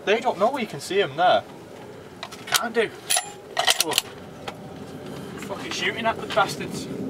They don't know you can see them there. You can't do. Oh. Fucking shooting at the bastards.